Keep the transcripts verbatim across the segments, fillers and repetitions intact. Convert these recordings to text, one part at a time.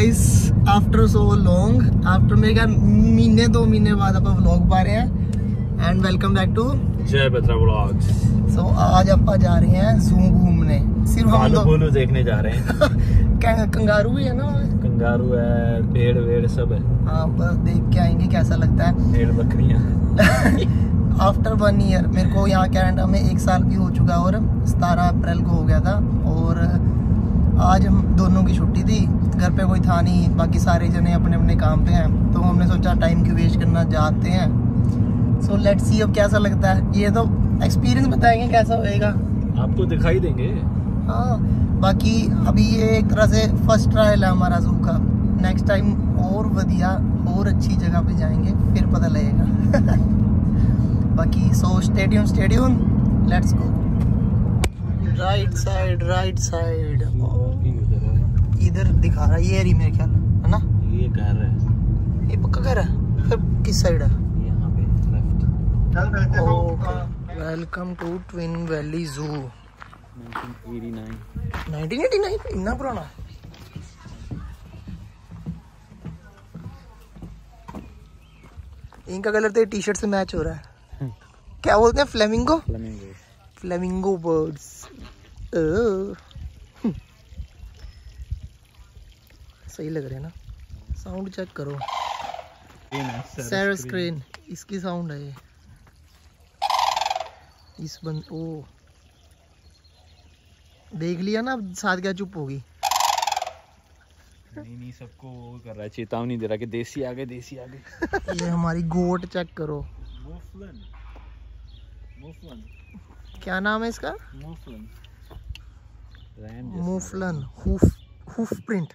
Guys after so long after मेरे ख्याल महीने दो महीने बाद आप व्लॉग पा रहे हैं एंड वेलकम बैक टू जय बत्रा व्लॉग्स। सो आज आप जा रहे हैं जू घूमने, सिर्फ हम लोग देखने जा रहे हैं। कंगारू भी है ना, कंगारू है, भेड़ वेड़ सब है। हाँ बस देख के आएंगे कैसा लगता है। भेड़ बकरियां। आफ्टर वन ईयर मेरे को यहाँ कनाडा में एक साल भी हो चुका और सतारह अप्रैल को हो गया था और आज हम दोनों की छुट्टी थी, घर पे कोई था नहीं, बाकी सारे जने अपने अपने काम पे हैं, तो हमने सोचा टाइम क्यों वेस्ट करना, जाते हैं। सो लेट्स सी अब कैसा लगता है, ये तो एक्सपीरियंस बताएंगे कैसा होएगा, आपको दिखाई देंगे। हाँ बाकी अभी ये एक तरह से फर्स्ट ट्रायल है हमारा जू का, नेक्स्ट टाइम और बढ़िया और अच्छी जगह पे जाएंगे फिर पता लगेगा। बाकी so stadium stadium let's go. Right side right side इधर दिखा रहा है, ये रही मेरे ख्याल है ना, ये घर है, ये पक्का घर है। फिर किस साइड है? यहाँ पे left. Okay welcome to Twin Valley Zoo. Nineteen eighty nine इतना पुराना। इनका कलर तो टी शर्ट से मैच हो रहा है। क्या बोलते हैं? Flamingo flamingo flamingo birds. सही लग रहे हैं ना। साउंड चेक करो, सैर स्क्रीन इसकी साउंड है ये। इस बंद ओ देख लिया ना, अब साथ क्या चुप होगी। नहीं नहीं सबको वो कर रहा है, चेतावनी दे रहा है कि देसी आ गए देसी आ गए। ये हमारी गोट चेक करो। मोफलन मोफलन क्या नाम है इसका? मोफलन मोफलन हुफ हुफ प्रिंट।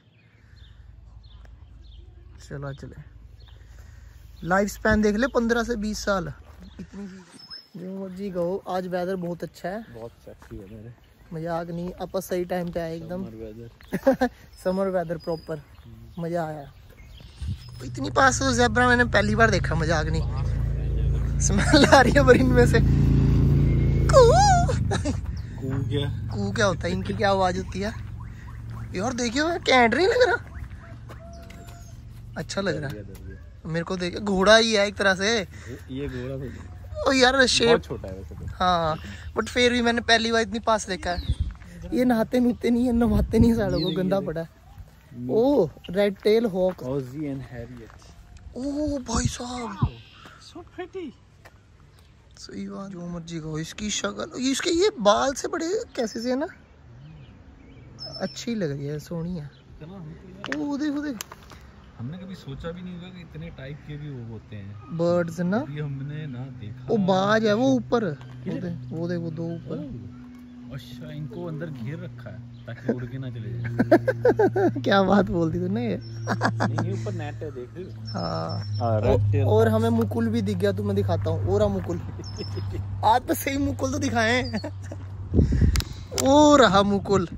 चलो चले। लाइफ स्पैन देख ले पंद्रह से बीस साल। इतनी जो मर्जी कहो, आज वेदर बहुत अच्छा है, बहुत सेक्सी है मेरे, मजाक नहीं। आप सही टाइम पे आए एकदम, summer weather. Summer weather proper, मजा आया। इतनी पास तो ज़ेब्रा मैंने पहली बार देखा, मजाक नहीं। स्मेल आ रही है पर इनमें से कू कू क्या कू क्या होता है, इनकी क्या आवाज होती है यार? देखियो कैंट नहीं लग रहा, अच्छा लग रहा है मेरे को। देखे घोड़ा ही है एक तरह से ये घोड़ा तो ओ यार शेप बहुत छोटा है वैसे तो। हाँ बट फिर भी मैंने पहली बार इतनी पास देखा है। ये नहाते नुते नहीं है, नहाते नहीं, सालों को गंदा पड़ा है। Oh red tail hawk Aussie and harrier. ओ भाई साहब सो प्रिटी। सही बात, जो मर्जी कहो। इसकी शक्ल, इसके ये बाल से बड़े कैसे से है ना, अच्छी लग रही है, सोहनी है। ओ देखो देख, हमने कभी सोचा भी नहीं होगा कि इतने टाइप के भी वो होते हैं बर्ड्स ना, ये हमने ना देखा। वो बाज है वो ऊपर, वो दे वो दे वो दो ऊपर। अच्छा इनको अंदर घेर रखा है ताकि उड़ के ना चले जाए। क्या बात बोलती तूने ये। नहीं ये ऊपर नेट है, देख रहे हो? हाँ और, और हमें मुकुल भी दिख गया, तुम्हें दिखाता हूँ। और मुकुल आज तो सही मुकुल तो दिखाए। ओ रहा मुकुल,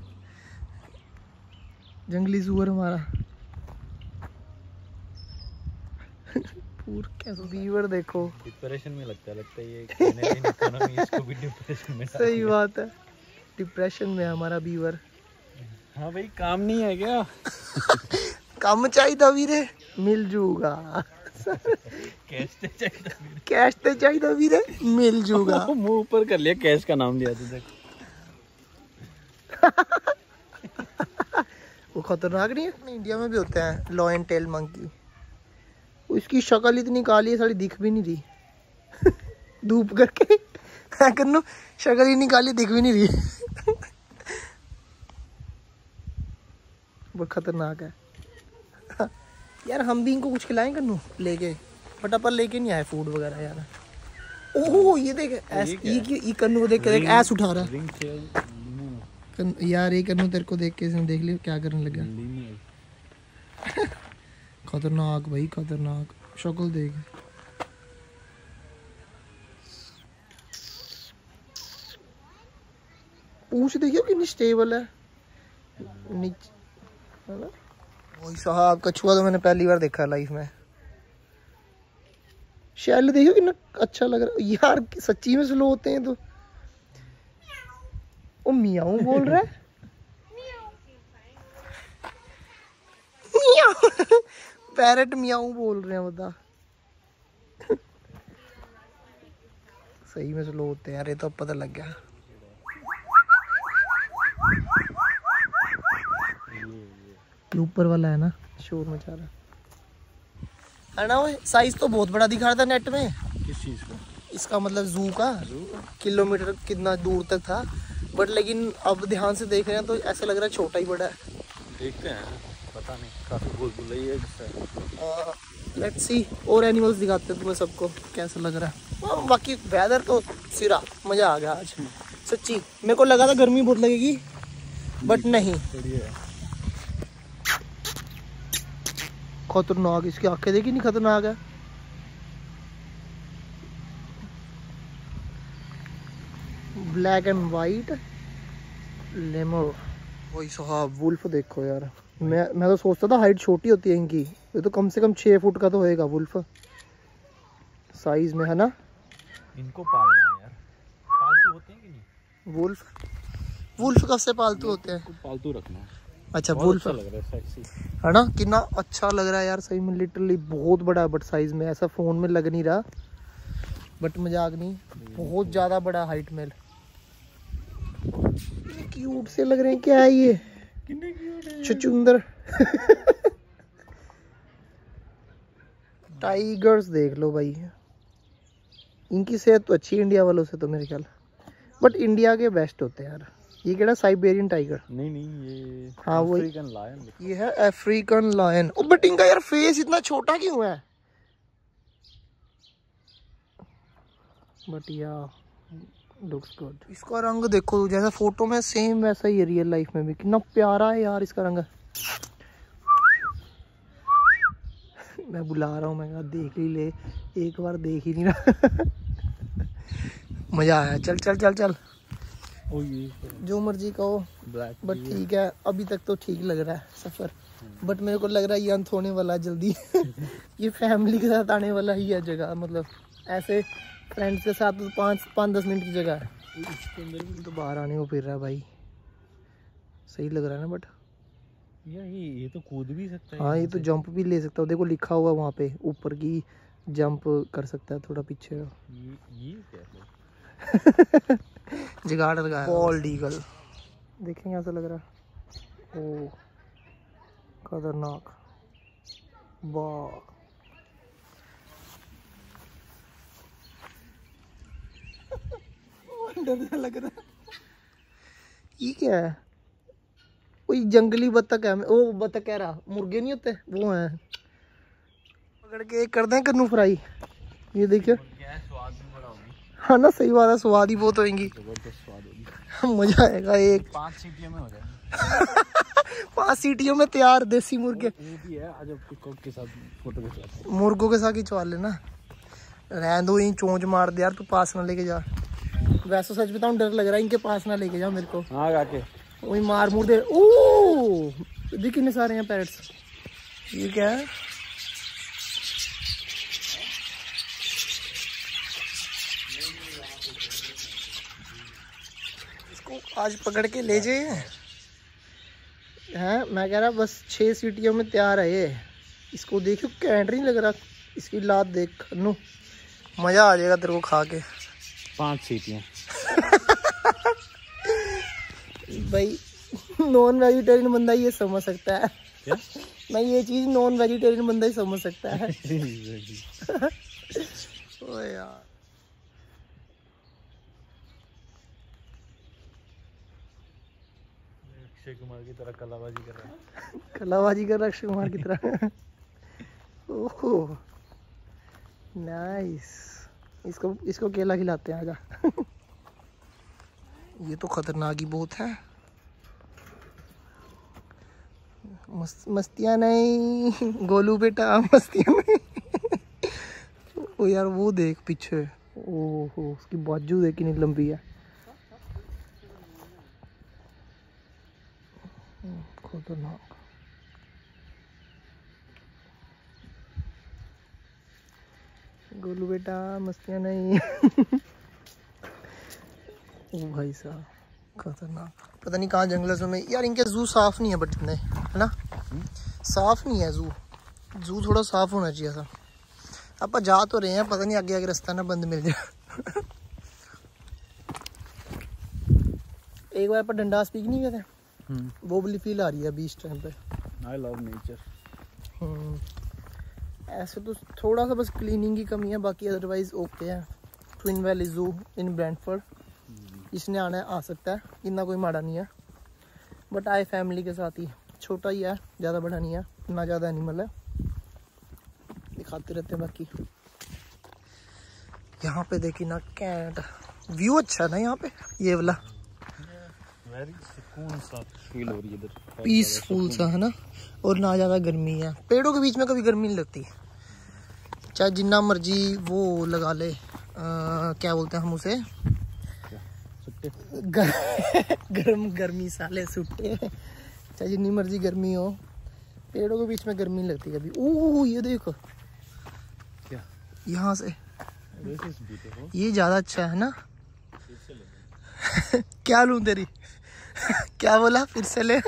जंगली सुअर हमारा। बीवर देखो, डिप्रेशन में लगता है लगता है ये कैनेडियन इकोनॉमी इसको भी डिप्रेशन में। सही बात है, डिप्रेशन में हमारा बीवर। हाँ भाई काम नहीं है क्या? काम चाहिए वीरे, मिल जूगा। कैश ते चाहिए वीरे, कैश ते चाहिए वीरे, मिल जूगा। मुंह ऊपर कर लिया, कैश का नाम लिया तुझे। वो खतरनाक नहीं है? इंडिया में भी होते हैं लॉयन टेल मंकी। उसकी शक्ल इतनी काली है, साली दिख भी नहीं रही। धूप करके करनो शक्ल ही निकाली, दिख भी नहीं रही। बहुत खतरनाक है यार। हम भी इनको कुछ खिलाएं कन्नू लेके, बट अपन लेके नहीं आए फूड वगैरह यार। ओह ये देख ऐस, ये ये कन्नू को देख के देख ऐस उठा रहा है यार। ये कन्नू तेरे को देख के इसने देख लिया क्या करने लगा। खतरनाक भाई खतरनाक, शक्ल देख। पूछ देखियो कितनी स्टेबल है नीचे। भाई साहब कछुआ तो मैंने पहली बार देखा लाइफ में। शैल देखियो कितना अच्छा लग रहा है यार, सच्ची में स्लो होते हैं तो। ओ मियाऊ बोल रहा है। पैरेट मियाऊ बोल रहे हैं बता। सही में स्लो होते हैं यार, ये तो अब पता लग गया। ऊपर वाला है ना, शोर मचा रहा है ना। वो साइज तो बहुत बड़ा दिखा रहा था नेट में। किस चीज का? इसका मतलब जू का, किलोमीटर कितना दूर तक था, बट लेकिन अब ध्यान से देख रहे हैं तो ऐसा लग रहा है छोटा ही बड़ा है। देखते हैं, पता नहीं, काफी भूल भुलैया है इससे। लेट्स सी, और एनिमल्स दिखाते हैं तुम्हें सबको कैसा लग रहा है। बाकी वेदर तो सिरा, मजा आ गया आज सच्ची। मेरे को लगा था गर्मी बहुत लगेगी, बट नहीं, खतरनाक। इसकी आंखें देखी नहीं, खतरनाक है। Black and white lemur. वही साहब, वुल्फ देखो यार। मैं मैं तो सोचता था हाइट छोटी होती है इनकी, ये तो कम से कम छः फुट का तो होएगा वुल्फ साइज में, है ना। इनको पालना है यार, पालतू होते हैं कि नहीं? वुल्फ वुल्फ कब से पालतू होते हैं? पालतू रखना। अच्छा, वुल्फ अच्छा लग रहा है, सेक्सी है ना। कितना अच्छा लग रहा है यार सही में, लिटरली बहुत बड़ा है, बट साइज में ऐसा फोन में लग नहीं रहा, बट मजाक नहीं, बहुत ज्यादा बड़ा हाइट में। क्यूट से लग रहे हैं, क्या है ये? चुचुंदर। टाइगर्स देख लो भाई, इनकी सेहत तो अच्छी है इंडिया वालों से तो मेरे ख्याल, बट इंडिया के बेस्ट होते हैं यार। ये क्या, साइबेरियन टाइगर? नहीं नहीं, ये हाँ वो अफ्रीकन लायन। ये है अफ्रीकन लायन। ओ बट इनका यार फेस इतना छोटा क्यों है? बट या लुक्स गुड। इसका रंग देखो, जैसा फोटो में सेम वैसा ही है रियल लाइफ में भी। कितना प्यारा है यार इसका रंग। मैं बुला रहा हूँ, मैं कहा देख ही ले, एक बार देख ही नहीं रहा। मजा आया। चल चल चल चल, ओ ये जो मर्जी कहो, बट ठीक है, अभी तक तो ठीक लग रहा है सफर, बट मेरे को लग रहा है ये अंत होने वाला है जल्दी। ये फैमिली के साथ आने वाला ही है जगह, मतलब ऐसे फ्रेंड्स के साथ तो पाँच पाँच दस मिनट की जगह है। इसके अंदर भी तो बाहर आने को फिर रहा है भाई, सही लग रहा है ना। बट ये ये तो कूद भी सकता है। हाँ, ये तो जंप भी ले सकता है। देखो लिखा हुआ वहाँ पे ऊपर की, जंप कर सकता है थोड़ा पीछे। ये ये क्या है? जुगाड़ लगाया। बॉल्ड ईगल देखेंगे ऐसा लग रहा है। ओ खतरनाक, वाह। डर लग रहा है। ये क्या है? कोई जंगली बत्तख है। ओ बत्तख कह रहा, मुर्गे नहीं होते वो हैं। पकड़ के कर दें कन्नू फ्राई। ये देखिए, स्वाद भी बड़ा होगी। हाँ ना, सही बात है, स्वाद ही बहुत होंगी। जबरदस्त स्वाद होगी। मजा आएगा। एक पाँच सीटियों में हो जाएगा। पाँच सीटियों में तैयार देसी मुर्गे। ये भी है, आज आपको के साथ फोटो खिंचवाते हैं। मुर्गों के साथ खिंचवा लेना। रहने दो, यहीं चोंच मार दे यार, तू पास ना लेके जा। वैसे सच बताऊं, डर लग रहा है, इनके पास ना लेके जा मेरे को। हाँ आके वही मार मुर दे। ओह देख कितने सारे हैं पैरट्स। ये क्या है? इसको आज पकड़ के ले जाइए। हैं, मैं कह रहा बस छह सीटियों में तैयार है ये। इसको देखो कैंट नहीं लग रहा, इसकी लात देख नो, मजा आ जाएगा तेरे को खा के। पांच सीटियां। भाई नॉन वेजिटेरियन बंदा ये समझ सकता है। क्या? मैं ये चीज नॉन वेजिटेरियन बंदा ही समझ सकता है। ओ यार, अक्षय कुमार की तरह कलाबाजी कर रहा है। कलाबाजी कर रहा अक्षय कुमार की तरह। Oh nice. इसको इसको केला खिलाते हैं, आजा। ये तो खतरनाक ही बहुत है। मस्त मस्तियाँ नहीं गोलू बेटा, मस्तियाँ नहीं। ओ यार वो देख पीछे, ओहो उसकी बाजू देख कितनी लंबी है। खतरनाक। गोलू बेटा मस्तियाँ नहीं। ओ भाई साहब खतरनाक। पता नहीं कहाँ जंगलों में यार, इनके जू साफ नहीं है, बट इतने है ना, साफ नहीं है जू। जू थोड़ा साफ होना चाहिए था। आप जा तो रहे हैं, पता नहीं आगे आगे रास्ता ना बंद मिल जाए। एक बार पर डंडा स्पीक नहीं किया था, वो वाली फील आ रही है अभी इस टाइम पे। I love nature. ऐसे तो थोड़ा सा बस क्लीनिंग की कमी है, बाकी अदरवाइज ओके है। ट्विन वैली जू इन ब्रैंडफोर्ड, इसने आना है आ सकता है, इतना कोई माड़ा नहीं है। बट आए फैमिली के साथ ही, छोटा ही है, ज़्यादा बड़ा नहीं है, ना ज़्यादा एनिमल है, दिखाते रहते हैं। बाकी यहाँ पे देखी ना कैट, व्यू अच्छा है ना यहाँ पे, ये वाला वेरी सुकून सा फील हो रही है इधर, पीसफुल सा है ना। और ना ज़्यादा गर्मी है, पेड़ों के बीच में कभी गर्मी नहीं लगती, चाहे जितना मर्जी वो लगा ले, आ, क्या बोलते हैं हम उसे, गर, गर्म गर्मी साले सुट्टे, चाहे जितनी मर्जी गर्मी हो, पेड़ों के बीच में गर्मी नहीं लगती कभी। ओह ये देखो क्या यहाँ से, ये ज़्यादा अच्छा है ना। क्या लूं तेरी क्या बोला फिर से ले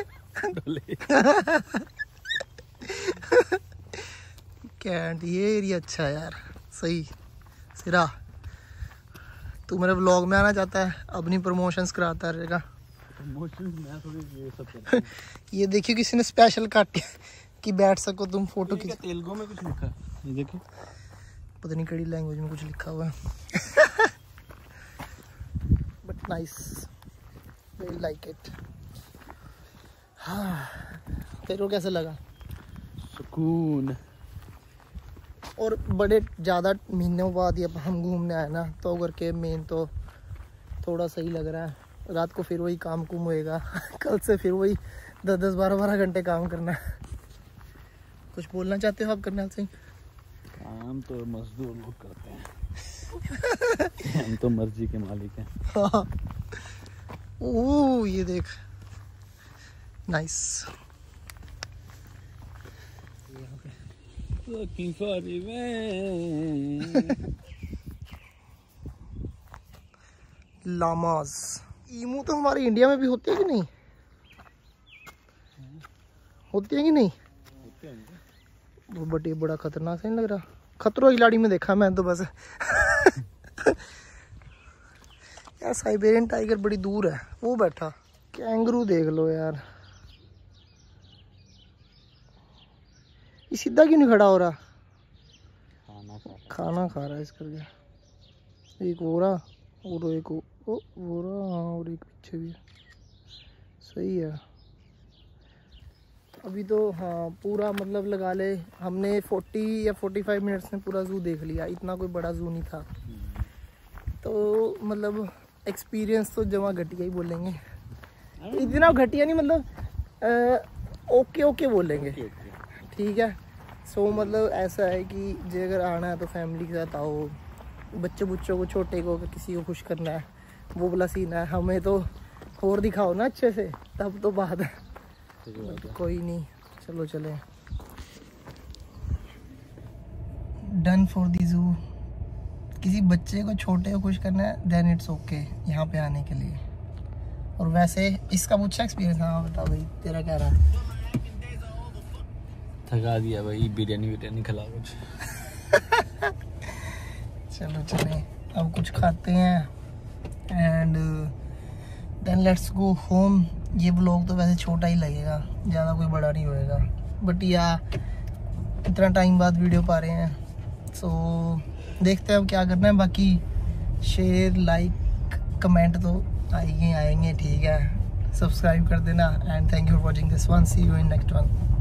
कैंट, ये एरिया अच्छा है यार, सही सिरा। तू मेरे व्लॉग में आना चाहता है, अपनी प्रमोशंस कराता रहेगा। प्रमोशंस मैं थोड़ी ये सब करता हूं। ये देखियो किसी ने स्पेशल काट कि बैठ सको तुम फोटो खींच। तेलुगु में कुछ लिखा है, ये देखिए, पता नहीं कड़ी लैंग्वेज में कुछ लिखा हुआ है। But nice, I like it. हाँ, तेरे को कैसा लगा? सुकून। और बड़े ज़्यादा महीनों बाद ये हम घूमने आए ना, तो करके मेन तो थोड़ा सही लग रहा है। रात को फिर वही काम कुम होएगा, कल से फिर वही दस दस बारह बारह घंटे काम करना है। कुछ बोलना चाहते हो आप करनाल सिंह? काम तो मजदूर लोग करते हैं, हम तो मर्जी के मालिक हैं। हाँ। ओह ये देख, नाइस। लामाज, ईमू तो हमारे इंडिया में भी होते हैं कि नहीं? होते हैं कि नहीं? होते हैं। वो बड़ी बड़ा खतरनाक सा नहीं लग रहा? खतरों की खिलाड़ी में देखा मैं तो बस। यार साइबेरियन टाइगर बड़ी दूर है, वो बैठा। कैंगरू देख लो यार, ये सीधा क्यों नहीं खड़ा हो रहा? खाना खा रहा खाना खा रहा है इस करके। एक वो रहा और एक वो ओ, वो रहा, और एक पीछे भी है। सही है। अभी तो हाँ पूरा मतलब लगा ले हमने चालीस या पैंतालीस मिनट्स में पूरा जू देख लिया, इतना कोई बड़ा जू नहीं था। तो मतलब एक्सपीरियंस तो जमा घटिया ही बोलेंगे, इतना घटिया नहीं, मतलब आ, ओके ओके बोलेंगे, ठीक है। सो मतलब ऐसा है कि जे अगर आना है तो फैमिली के साथ आओ, बच्चे बुच्चों को, छोटे को, किसी को खुश करना है, वो वाला सीन है। हमें तो और दिखाओ ना अच्छे से, तब तो बात है। तो कोई नहीं, चलो चले। डन फॉर दी जू। किसी बच्चे को, छोटे को खुश करना है, देन इट्स ओके यहाँ पे आने के लिए। और वैसे इसका पूछा एक्सपीरियंस? हाँ बता भाई, तेरा क्या रहा? थका दिया भाई, बिरयानी बिरयानी खिला कुछ। चलो चले, अब कुछ खाते हैं and then let's go home. ये व्लॉग तो वैसे छोटा ही लगेगा, ज़्यादा कोई बड़ा नहीं होएगा, बट या इतना टाइम बाद वीडियो पा रहे हैं, सो देखते हैं अब क्या करना है। बाकी शेयर, लाइक, कमेंट तो आएंगे आएंगे, ठीक है। सब्सक्राइब कर देना and thank you for watching this one, see you in next one.